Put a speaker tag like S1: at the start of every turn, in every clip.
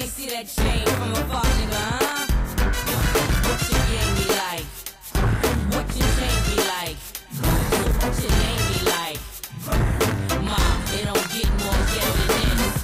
S1: they see that chain from afar, nigga, huh? What your game be like? What your chain be like? What your name be like? Ma, it don't get more ghetto than this.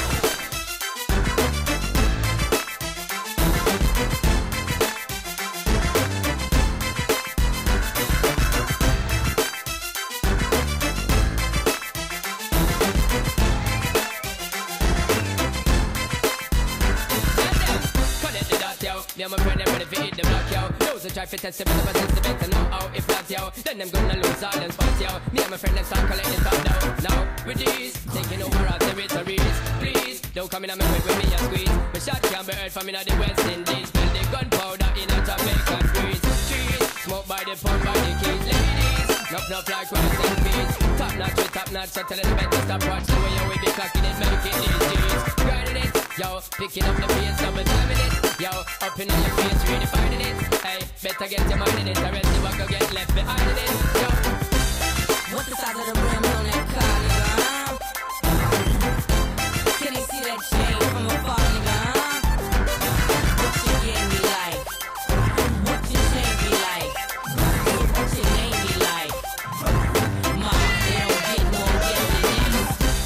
S2: Yeah, my friend, I'm ready for hit the block, yo. Those who try to test it, but never test it, better know how if not, yo. Then them gonna lose all them spots, yo. Me and my friend, them start collecting top down. Now, with these, taking over our territories. Please, don't come in and make with me and squeeze. My shot can be heard from in the West Indies. Build the gunpowder in a Jamaican breeze. Trees, smoke by the pump, by the keys. Ladies, knock like rice and peas. Top notch with top notch, so tell them better stop watch the way you will be clocking it, making these G's. Grinding it, yo, picking up the pace, double timing it. Yo, up in your face, redefining it. Hey, better get your mind in it, or else you won't go get left behind in it. Yo,
S1: what's the size of the rims on that car, nigga, huh? Can they see that chain from afar, nigga, huh? What your game be like? What your chain be like? What your name be like? Ma, they don't get more ghetto than this.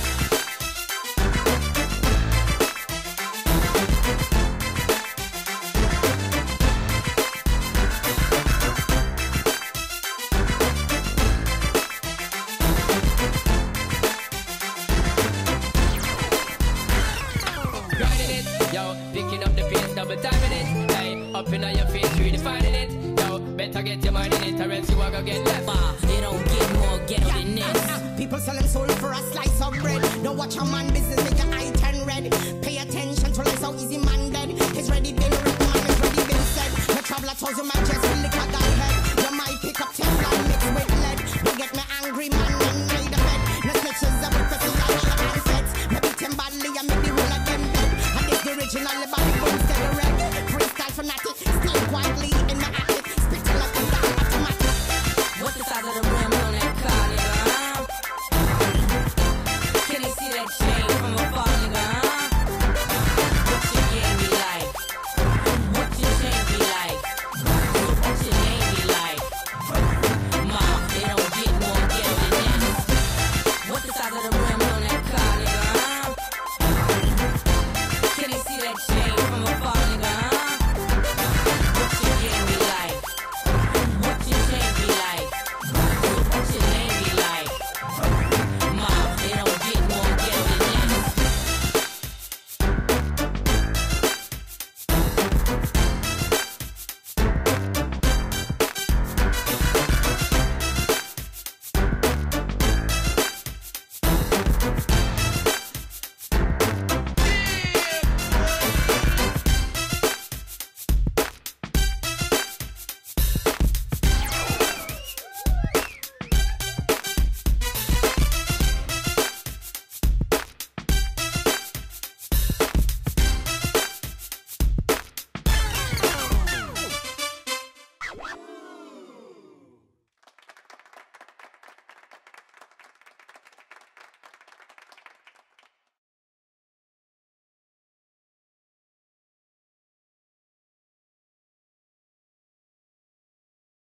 S2: picking up the pace, double timing it. Hey, up in your face, redefining it. Yo, better get your mind in it, or else you are gonna get left.
S1: They don't get more ghetto than this.
S3: People selling soul for a slice of bread. Don't watch a man business, make your eye turn red. Pay attention to life, how easy man dead. He's ready been written, man, it's ready been said. The traveler tells you man just feel like a guy head. You might pick up Teflon mixed with lead. Don't get me angry, man, and ride the bed. No snitches, I will press it, I know your handsets. Me beat him badly, I make the one of them dead. And this the original,